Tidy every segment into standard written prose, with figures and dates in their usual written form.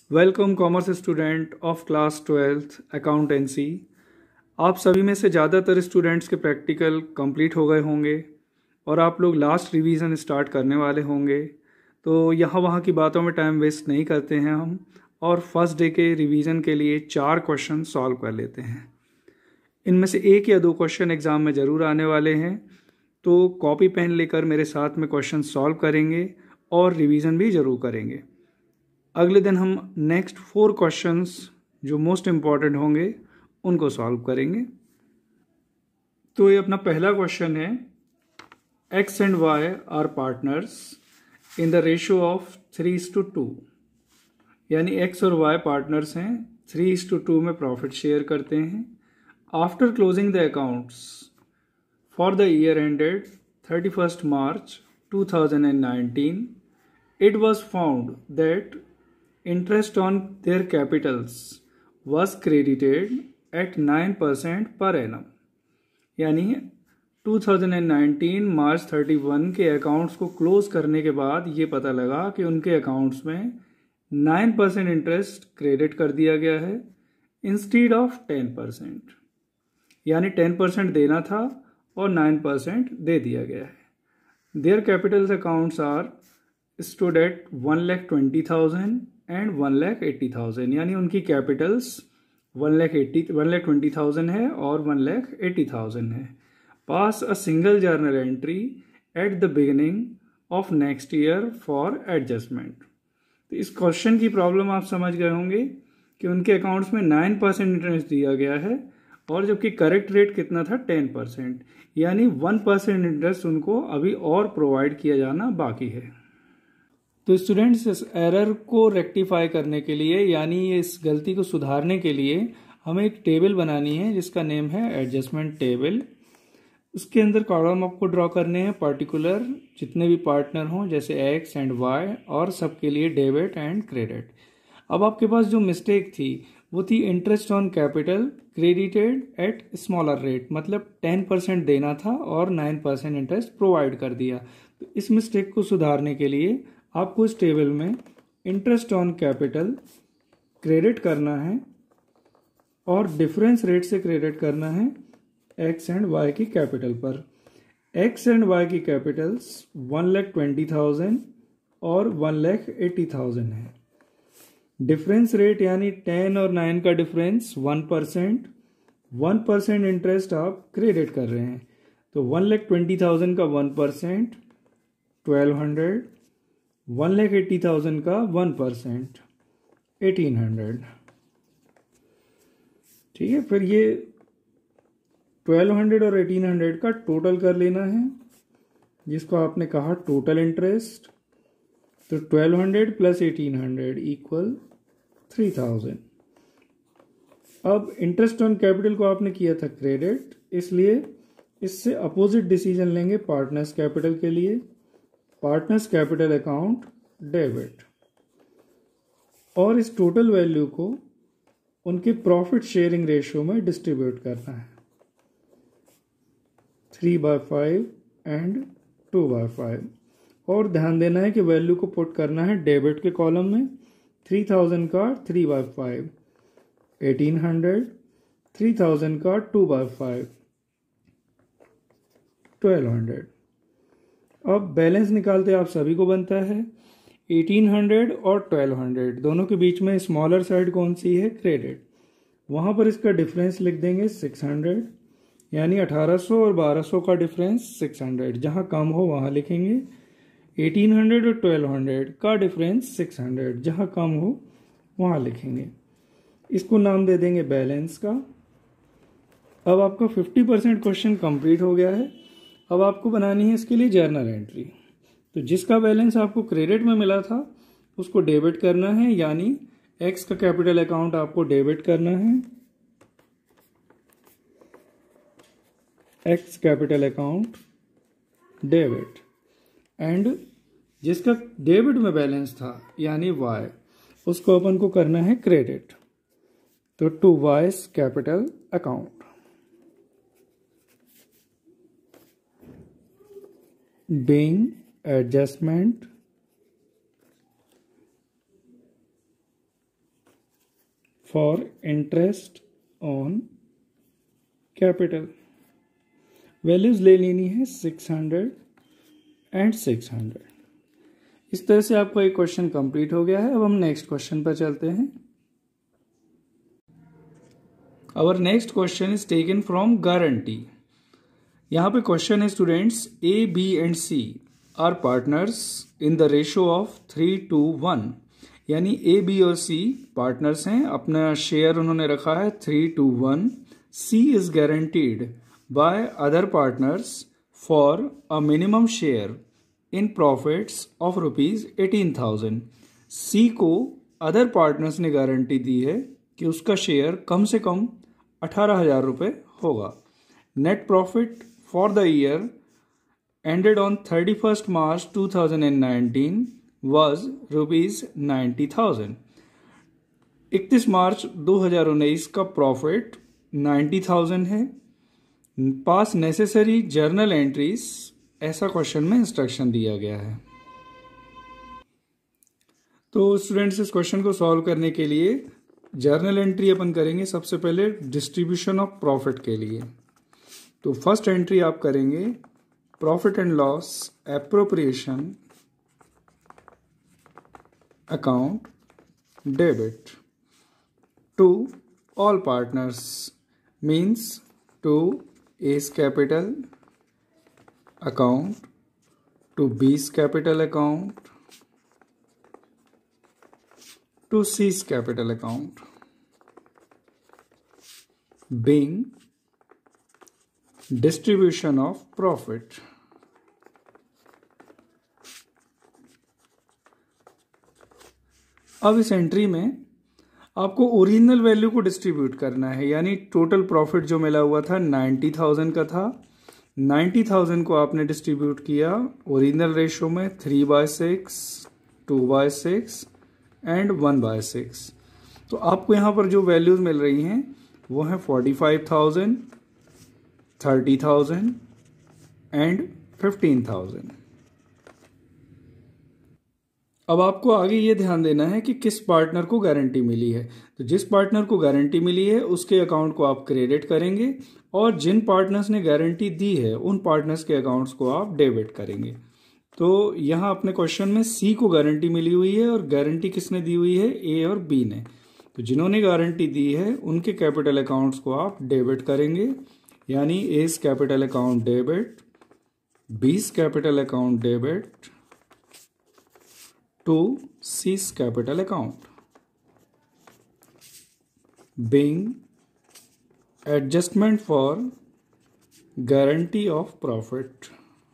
Welcome commerce student of class 12th accountancy. आप सभी में से ज़्यादातर स्टूडेंट्स के प्रैक्टिकल कंप्लीट हो गए होंगे और आप लोग लास्ट रिवीजन स्टार्ट करने वाले होंगे। तो यहाँ वहाँ की बातों में टाइम वेस्ट नहीं करते हैं हम और फर्स्ट डे के रिवीजन के लिए 4 क्वेश्चन सॉल्व कर लेते हैं। इनमें से 1 या 2 क्वेश्चन एग्ज़ाम में ज़रूर आने वाले हैं, तो कॉपी पेन लेकर मेरे साथ में क्वेश्चन सॉल्व करेंगे और रिवीजन भी ज़रूर करेंगे। अगले दिन हम नेक्स्ट 4 क्वेश्चंस जो मोस्ट इम्पॉर्टेंट होंगे उनको सॉल्व करेंगे। तो ये अपना पहला क्वेश्चन है, X and Y are partners in the ratio of 3:2, यानी एक्स और वाई पार्टनर्स हैं, 3:2 में प्रॉफिट शेयर करते हैं। After closing the accounts for the year ended 31st March 2019, it was found that interest on their capitals was credited at 9% per annum। यानी 2019 मार्च 31 के accounts को close करने के बाद ये पता लगा कि उनके अकाउंट्स में 9% इंटरेस्ट क्रेडिट कर दिया गया है इंस्टीड ऑफ 10%। यानी 10% देना था और 9% दे दिया गया है। Their capitals accounts are stood at 1,20,000 and 1,80,000, यानी उनकी कैपिटल्स 1,20,000 है और 1,80,000 है। Pass a single journal entry at the beginning of next year for adjustment. तो इस क्वेश्चन की प्रॉब्लम आप समझ गए होंगे कि उनके अकाउंट्स में 9% इंटरेस्ट दिया गया है और जबकि करेक्ट रेट कितना था 10%, यानी 1% इंटरेस्ट उनको अभी और प्रोवाइड किया जाना बाकी है। तो स्टूडेंट्स, इस एरर को रेक्टिफाई करने के लिए यानी इस गलती को सुधारने के लिए हमें एक टेबल बनानी है जिसका नेम है एडजस्टमेंट टेबल। उसके अंदर कॉलम आपको ड्रॉ करने हैं पर्टिकुलर जितने भी पार्टनर हों, जैसे एक्स एंड वाई, और सबके लिए डेबिट एंड क्रेडिट। अब आपके पास जो मिस्टेक थी वो थी interest on capital credited at smaller rate, मतलब 10% देना था और 9% इंटरेस्ट प्रोवाइड कर दिया। तो इस मिस्टेक को सुधारने के लिए आपको इस टेबल में इंटरेस्ट ऑन कैपिटल क्रेडिट करना है और डिफरेंस रेट से क्रेडिट करना है एक्स एंड वाई की कैपिटल पर। एक्स एंड वाई की कैपिटल्स 1,20,000 और 1,80,000 है। डिफरेंस रेट यानी 10 और 9 का डिफरेंस 1%, 1% इंटरेस्ट आप क्रेडिट कर रहे हैं। तो 1,20,000 का 1% 1,200, 1,80,000 का 1% 1,800। ठीक है, फिर ये 1,200 और 1,800 का टोटल कर लेना है, जिसको आपने कहा टोटल इंटरेस्ट। तो 1,200 प्लस 1,800 इक्वल 3,000। अब इंटरेस्ट ऑन कैपिटल को आपने किया था क्रेडिट, इसलिए इससे अपोजिट डिसीजन लेंगे पार्टनर्स कैपिटल के लिए। पार्टनर्स कैपिटल अकाउंट डेबिट, और इस टोटल वैल्यू को उनके प्रॉफिट शेयरिंग रेशियो में डिस्ट्रीब्यूट करना है, 3/5 एंड 2/5। और ध्यान देना है कि वैल्यू को पुट करना है डेबिट के कॉलम में। 3,000 का 3/5 1,800, 3,000 का 2/5 1,200। अब बैलेंस निकालते आप सभी को बनता है 1,800 और 1,200, दोनों के बीच में स्मॉलर साइड कौन सी है, क्रेडिट। वहाँ पर इसका डिफरेंस लिख देंगे 600, यानी 1,800 और 1,200 का डिफरेंस 600, जहाँ कम हो वहाँ लिखेंगे। 1,800 और 1,200 का डिफरेंस 600, जहाँ कम हो वहाँ लिखेंगे। इसको नाम दे देंगे बैलेंस का। अब आपका 50% क्वेश्चन कंप्लीट हो गया है। अब आपको बनानी है इसके लिए जर्नल एंट्री। तो जिसका बैलेंस आपको क्रेडिट में मिला था उसको डेबिट करना है, यानी एक्स का कैपिटल अकाउंट आपको डेबिट करना है, X capital account debit. And जिसका डेबिट में बैलेंस था यानी वाई, उसको अपन को करना है क्रेडिट, तो to Y's capital account. being adjustment, for interest on capital. Values ले लेनी है 600 एंड 600। इस तरह से आपका एक क्वेश्चन कंप्लीट हो गया है। अब हम नेक्स्ट क्वेश्चन पर चलते हैं। Our next question is taken from guarantee. यहाँ पे क्वेश्चन है students, A B and C are partners in the ratio of 3:1। यानी ए बी और सी पार्टनर्स हैं, अपना शेयर उन्होंने रखा है 3:1। C is guaranteed by other partners for a minimum share in profits of ₹18,000। C को अदर पार्टनर्स ने guarantee दी है कि उसका शेयर कम से कम 18,000 रुपये होगा। Net profit for the year ended on 31st March 2019 was ₹90,000। 31 March 2019 का प्रॉफिट 90,000 है। पास नेसेसरी जर्नल एंट्रीज, ऐसा क्वेश्चन में इंस्ट्रक्शन दिया गया है। तो स्टूडेंट्स, इस क्वेश्चन को सॉल्व करने के लिए जर्नल एंट्री अपन करेंगे सबसे पहले डिस्ट्रीब्यूशन ऑफ प्रॉफिट के लिए। तो फर्स्ट एंट्री आप करेंगे profit and loss appropriation account debit to all partners, means to A's capital account, to B's capital account, to C's capital account, being distribution of profit। अब इस entry में आपको original value को distribute करना है, यानी टोटल प्रॉफिट जो मिला हुआ था 90,000 का था। 90,000 को आपने डिस्ट्रीब्यूट किया ओरिजिनल रेशियो में 3/6, 2/6 एंड 1/6। तो आपको यहां पर जो वैल्यूज मिल रही हैं वो है 45,000, 30,000 एंड 15,000। अब आपको आगे ये ध्यान देना है कि किस पार्टनर को गारंटी मिली है। तो जिस पार्टनर को गारंटी मिली है उसके अकाउंट को आप क्रेडिट करेंगे, और जिन पार्टनर्स ने गारंटी दी है उन पार्टनर्स के अकाउंट्स को आप डेबिट करेंगे। तो यहाँ अपने क्वेश्चन में सी को गारंटी मिली हुई है, और गारंटी किसने दी हुई है, ए और बी ने। तो जिन्होंने गारंटी दी है उनके कैपिटल अकाउंट्स को आप डेबिट करेंगे, यानी A's capital account debit, B's capital account debit to C's capital account, being adjustment for guarantee of profit.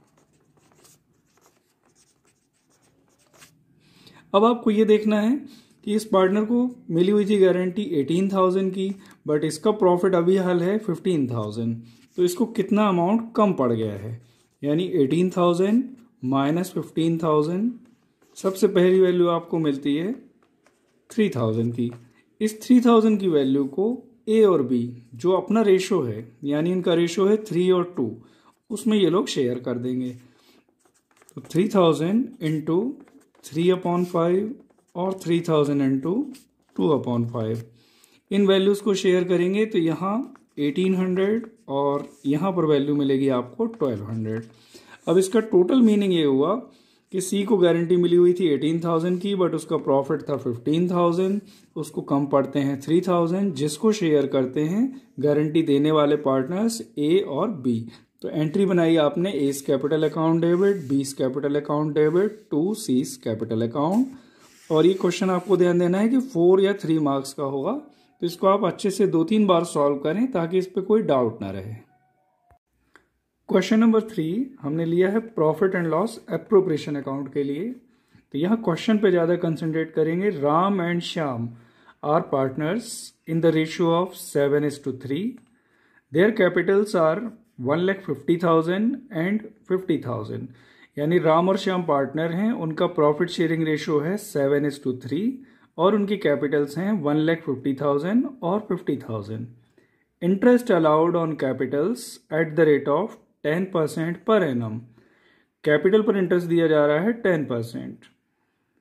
अब आपको ये देखना है कि इस पार्टनर को मिली हुई थी गारंटी 18,000 की, बट इसका प्रॉफिट अभी हाल है 15,000। तो इसको कितना अमाउंट कम पड़ गया है, यानी 18,000 माइनस 15,000। सबसे पहली वैल्यू आपको मिलती है 3,000 की। इस 3,000 की वैल्यू को ए और बी, जो अपना रेशो है, यानी इनका रेशो है 3 और 2, उसमें ये लोग शेयर कर देंगे। तो 3,000 इंटू 3/5 और 3,000 इंटू 2/5, इन वैल्यूज को शेयर करेंगे तो यहाँ 1800 और यहाँ पर वैल्यू मिलेगी आपको 1200। अब इसका टोटल मीनिंग ये हुआ कि सी को गारंटी मिली हुई थी 18,000 की, बट उसका प्रॉफिट था 15,000, उसको कम पड़ते हैं 3,000, जिसको शेयर करते हैं गारंटी देने वाले पार्टनर्स ए और बी। तो एंट्री बनाई आपने A's capital account debit, B's capital account debit to C's capital account. और ये क्वेश्चन आपको ध्यान देना है कि 4 या 3 मार्क्स का होगा, तो इसको आप अच्छे से 2-3 बार सॉल्व करें ताकि इस पे कोई डाउट ना रहे। क्वेश्चन नंबर 3 हमने लिया है profit and loss appropriation account के लिए। तो यहाँ क्वेश्चन पे ज़्यादा कंसंट्रेट करेंगे। Ram and Shyam are partners in the ratio of 7:3। Their capitals are 1,50,000 and 50,000। यानी राम और श्याम पार्टनर हैं, उनका प्रॉफिट शेयरिंग रेशियो है 7:3 और उनकी कैपिटल्स हैं 1,50,000 और 50,000। Interest allowed on capitals at the rate of 10% per annum. Capital पर इंटरेस्ट दिया जा रहा है 10%।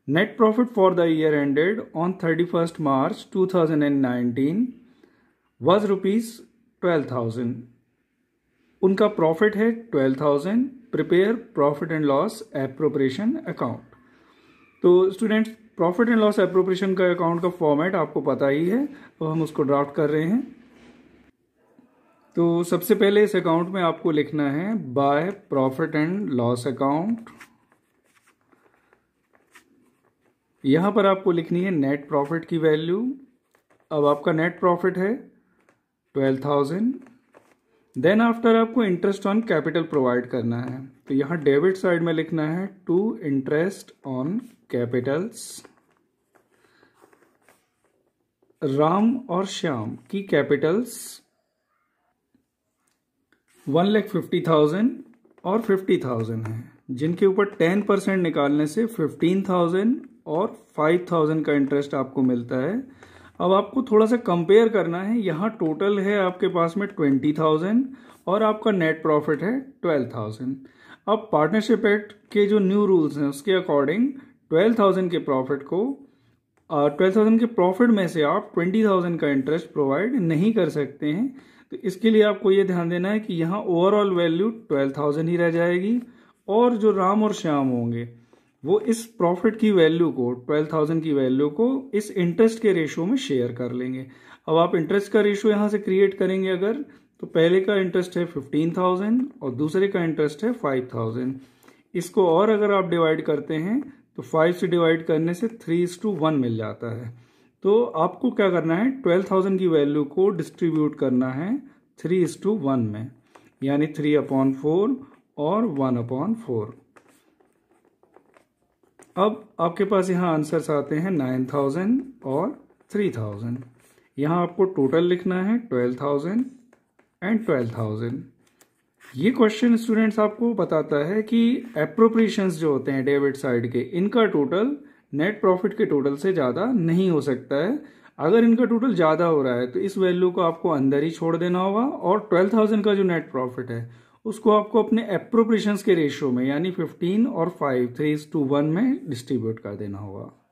Net profit for the year ended on 31st March 2019 was ₹12,000। उनका प्रॉफिट है 12,000। Prepare profit and loss appropriation account. तो students, profit and loss appropriation का account का फॉर्मेट आपको पता ही है, तो हम उसको ड्राफ्ट कर रहे हैं। तो सबसे पहले इस अकाउंट में आपको लिखना है by profit and loss account. यहां पर आपको लिखनी है नेट प्रॉफिट की वैल्यू। अब आपका नेट प्रॉफिट है 12,000। देन आफ्टर आपको इंटरेस्ट ऑन कैपिटल प्रोवाइड करना है, तो यहां डेबिट साइड में लिखना है to interest on capitals. Ram और श्याम की कैपिटल्स 1,50,000 और 50,000 है, जिनके ऊपर 10% निकालने से 15,000 और 5,000 का इंटरेस्ट आपको मिलता है। अब आपको थोड़ा सा कंपेयर करना है। यहाँ टोटल है आपके पास में 20,000 और आपका नेट प्रॉफिट है 12,000। अब पार्टनरशिप एक्ट के जो न्यू रूल्स हैं उसके अकॉर्डिंग 12,000 के प्रॉफिट को 12,000 के प्रॉफिट में से आप 20,000 का इंटरेस्ट प्रोवाइड नहीं कर सकते हैं। तो इसके लिए आपको ये ध्यान देना है कि यहाँ ओवरऑल वैल्यू 12,000 ही रह जाएगी और जो राम और श्याम होंगे वो इस प्रॉफिट की वैल्यू को 12,000 की वैल्यू को इस इंटरेस्ट के रेशियो में शेयर कर लेंगे। अब आप इंटरेस्ट का रेशियो यहाँ से क्रिएट करेंगे अगर, तो पहले का इंटरेस्ट है 15,000 और दूसरे का इंटरेस्ट है 5,000। इसको और अगर आप डिवाइड करते हैं तो 5 से डिवाइड करने से 3:1 मिल जाता है। तो आपको क्या करना है, 12,000 की वैल्यू को डिस्ट्रीब्यूट करना है 3:1 में, यानी 3/4 और 1/4। अब आपके पास यहाँ आंसर्स आते हैं 9,000 और 3,000। यहाँ आपको टोटल लिखना है 12,000 एंड 12,000। ये क्वेश्चन स्टूडेंट्स आपको बताता है कि एप्रोप्रिएशंस जो होते हैं डेबिट साइड के, इनका टोटल नेट प्रॉफिट के टोटल से ज़्यादा नहीं हो सकता है। अगर इनका टोटल ज़्यादा हो रहा है तो इस वैल्यू को आपको अंदर ही छोड़ देना होगा और 12,000 का जो नेट प्रॉफिट है उसको आपको अपने एप्रोप्रिएशंस के रेशियो में, यानी 15 और 5 3:1 में डिस्ट्रीब्यूट कर देना होगा।